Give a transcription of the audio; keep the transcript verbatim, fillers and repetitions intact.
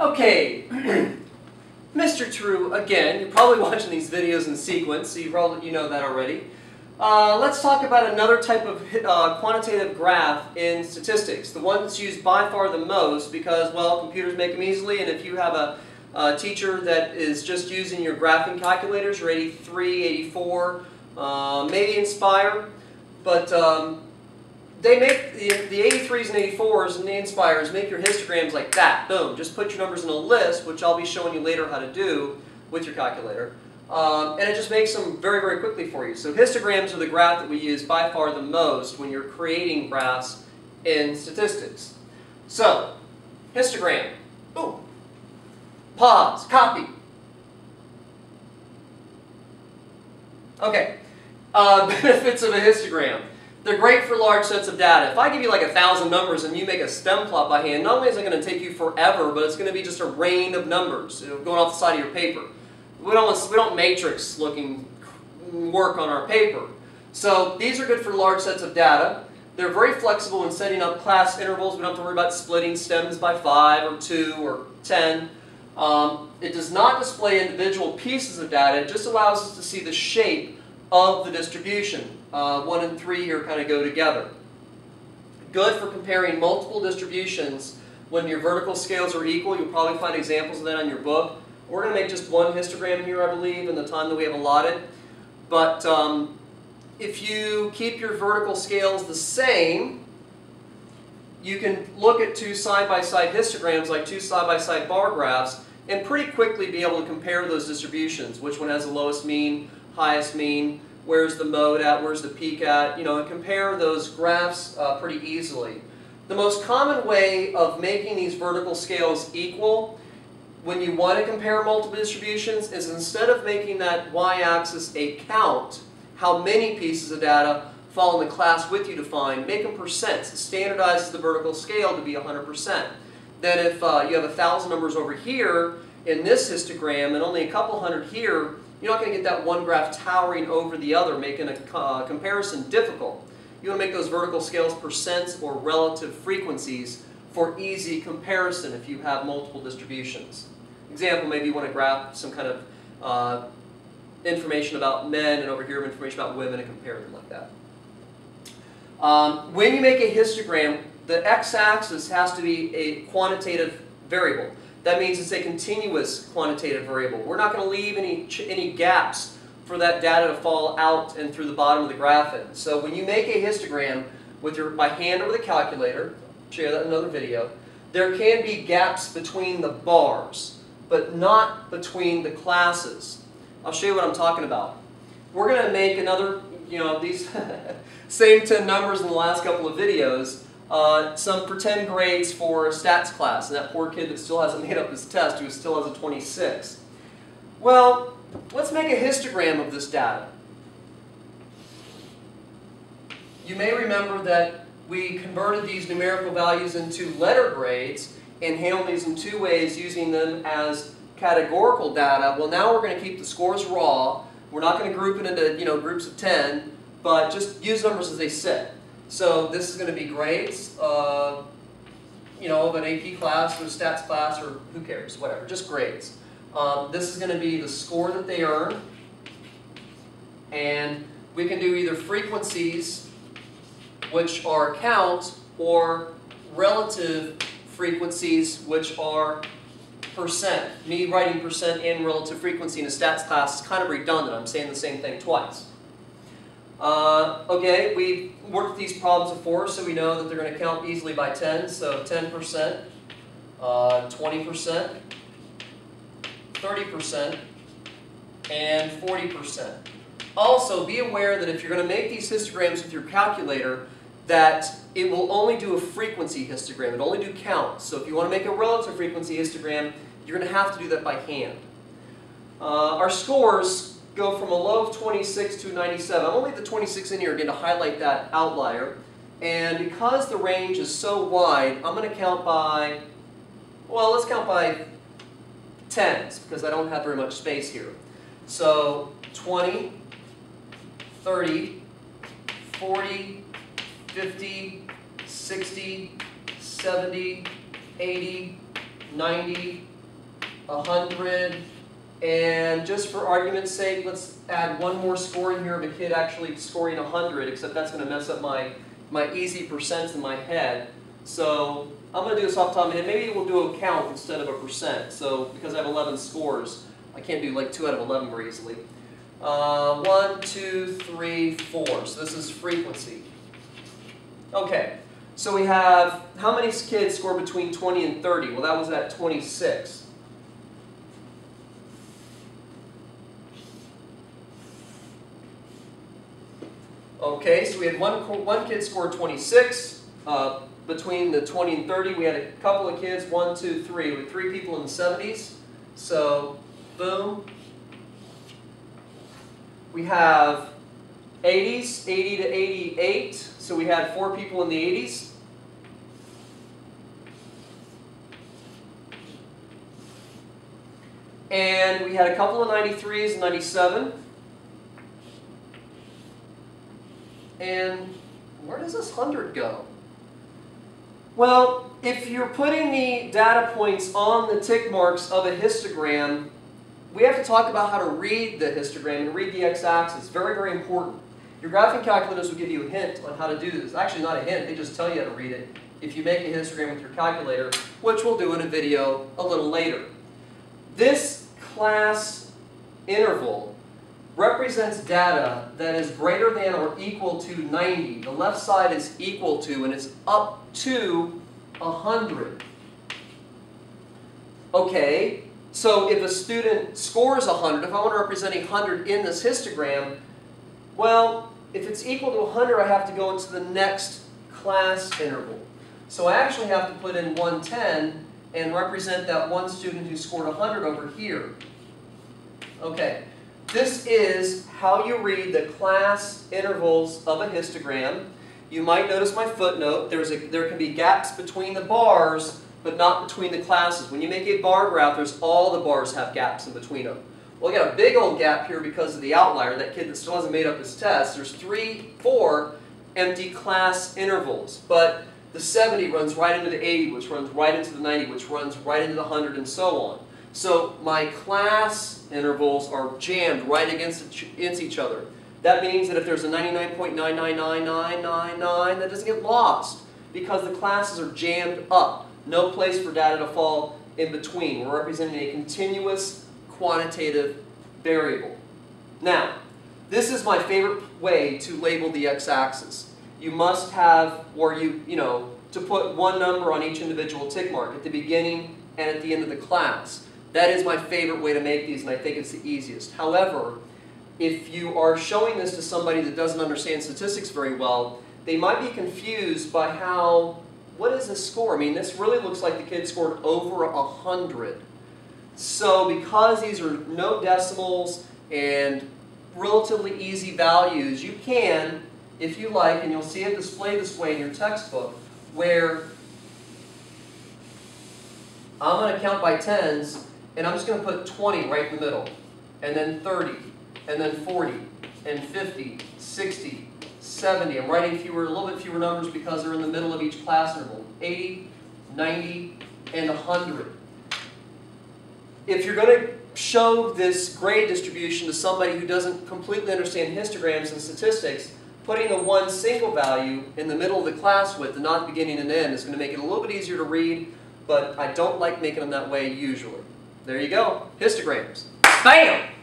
Okay, Mister True again. You're probably watching these videos in sequence, so you probably you know that already. Uh, let's talk about another type of uh, quantitative graph in statistics. The one that's used by far the most because, well, computers make them easily, and if you have a, a teacher that is just using your graphing calculators, your eighty-three, eighty-four, uh, maybe Inspire, but um, they make the, the eighty-threes and eighty-fours and the Inspires make your histograms like that. Boom. Just put your numbers in a list, which I'll be showing you later how to do with your calculator. Um, and it just makes them very, very quickly for you. So histograms are the graph that we use by far the most when you're creating graphs in statistics. So, histogram. Ooh. Pause. Copy. Okay. Uh, benefits of a histogram. They're great for large sets of data. If I give you like a thousand numbers and you make a stem plot by hand, not only is it going to take you forever, but it's going to be just a rain of numbers, you know, going off the side of your paper. We don't, we don't matrix looking work on our paper. So these are good for large sets of data. They're very flexible in setting up class intervals. We don't have to worry about splitting stems by five or two or ten. Um, it does not display individual pieces of data. It just allows us to see the shape of the distribution. Uh, one and three here kind of go together. Good for comparing multiple distributions when your vertical scales are equal. You'll probably find examples of that on your book. We're going to make just one histogram here, I believe, in the time that we have allotted. But um, if you keep your vertical scales the same, you can look at two side-by-side histograms, like two side-by-side bar graphs, and pretty quickly be able to compare those distributions. Which one has the lowest mean, highest mean, where's the mode at, where's the peak at, you know, and compare those graphs uh, pretty easily. The most common way of making these vertical scales equal when you want to compare multiple distributions is instead of making that y-axis a count, how many pieces of data fall in the class width you define, make them percents. It standardizes the vertical scale to be one hundred percent. Then if uh, you have a thousand numbers over here in this histogram and only a couple hundred here, you're not going to get that one graph towering over the other, making a uh, comparison difficult. You want to make those vertical scales percents or relative frequencies for easy comparison if you have multiple distributions. Example, maybe you want to graph some kind of uh, information about men and over here information about women and compare them like that. Um, when you make a histogram, the x-axis has to be a quantitative variable. That means it's a continuous quantitative variable. We're not going to leave any, any gaps for that data to fall out and through the bottom of the graph in. So when you make a histogram with your, by hand over the calculator, I'll show you that in another video, there can be gaps between the bars, but not between the classes. I'll show you what I'm talking about. We're going to make another, you know, these same ten numbers in the last couple of videos, uh, some pretend grades for a stats class, and that poor kid that still hasn't made up his test, who still has a twenty-six. Well, let's make a histogram of this data. You may remember that we converted these numerical values into letter grades and handle these in two ways, using them as categorical data. Well, now we're going to keep the scores raw. We're not going to group it into, you know, groups of ten, but just use numbers as they sit. So this is going to be grades, uh, you know, of an A P class or a stats class, or who cares, whatever, just grades. Um, this is going to be the score that they earn, and we can do either frequencies, which are count, or relative frequencies, which are percent. Me writing percent and relative frequency in a stats class is kind of redundant. I'm saying the same thing twice. Uh, okay, we worked these problems before, so we know that they're going to count easily by ten. So ten percent, uh, twenty percent, thirty percent, and forty percent. Also, be aware that if you're going to make these histograms with your calculator, that it will only do a frequency histogram. It'll only do counts. So if you want to make a relative frequency histogram, you're going to have to do that by hand. Uh, our scores go from a low of twenty-six to ninety-seven. I'm only the twenty-six in here again to highlight that outlier. And because the range is so wide, I'm going to count by, well, let's count by tens, because I don't have very much space here. So twenty, thirty, forty, fifty, sixty, seventy, eighty, ninety, one hundred, and just for argument's sake, let's add one more score in here of a kid actually scoring one hundred, except that's going to mess up my, my easy percents in my head. So I'm going to do this off the top of my head. Maybe we'll do a count instead of a percent. So because I have eleven scores, I can't do like two out of eleven very easily. Uh, one, two, three, four. So this is frequency. Okay, so we have, how many kids score between twenty and thirty? Well, that was at twenty-six. Okay, so we had one, one kid scored twenty-six. Uh, between the twenty and thirty, we had a couple of kids, one, two, three. We had three people in the seventies. So, boom. We have eighties, eighty to eighty-eight. So we had four people in the eighties. And we had a couple of ninety-threes and ninety-seven. And where does this one hundred go? Well, if you're putting the data points on the tick marks of a histogram, we have to talk about how to read the histogram and read the x-axis. Very, very important. Your graphing calculators will give you a hint on how to do this. Actually, not a hint. They just tell you how to read it if you make a histogram with your calculator, which we'll do in a video a little later. This class interval represents data that is greater than or equal to ninety. The left side is equal to, and it's up to one hundred. Okay, so if a student scores one hundred, if I want to represent one hundred in this histogram, well, if it's equal to one hundred, I have to go into the next class interval. So I actually have to put in one ten and represent that one student who scored one hundred over here. Okay. This is how you read the class intervals of a histogram. You might notice my footnote. There's a, there can be gaps between the bars, but not between the classes. When you make a bar graph, there's all the bars have gaps in between them. Well, I got a big old gap here because of the outlier, that kid that still hasn't made up his test. There's three, four empty class intervals, but the seventy runs right into the eighty, which runs right into the ninety, which runs right into the one hundred, and so on. So my class intervals are jammed right against each other. That means that if there's a ninety-nine point nine nine nine nine nine nine, that doesn't get lost because the classes are jammed up. No place for data to fall in between. We're representing a continuous quantitative variable. Now, this is my favorite way to label the x-axis. You must have, or you, you know, to put one number on each individual tick mark at the beginning and at the end of the class. That is my favorite way to make these, and I think it's the easiest. However, if you are showing this to somebody that doesn't understand statistics very well, they might be confused by how, what is this score? I mean, this really looks like the kid scored over a hundred. So because these are no decimals and relatively easy values, you can, if you like, and you'll see it displayed this way in your textbook, where I'm going to count by tens, and I'm just going to put twenty right in the middle, and then thirty, and then forty, and fifty, sixty, seventy. I'm writing fewer, a little bit fewer numbers because they're in the middle of each class interval. eighty, ninety, and one hundred. If you're going to show this grade distribution to somebody who doesn't completely understand histograms and statistics, putting a one single value in the middle of the class width and not beginning and end is going to make it a little bit easier to read, but I don't like making them that way usually. There you go. Histograms. Bam!